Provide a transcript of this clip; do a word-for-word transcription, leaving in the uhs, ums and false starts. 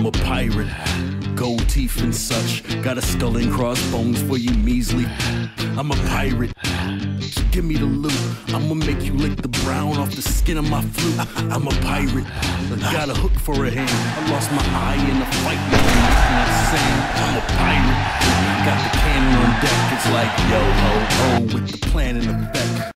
I'm a pirate, gold teeth and such. Got a skull and crossbones for you measly. I'm a pirate, just give me the loot. I'ma make you lick the brown off the skin of my flute. I'm a pirate, got a hook for a hand. I lost my eye in a fight, now I'm making that sand. I'm a pirate, got the cannon on deck. It's like yo ho ho with the plan in effect.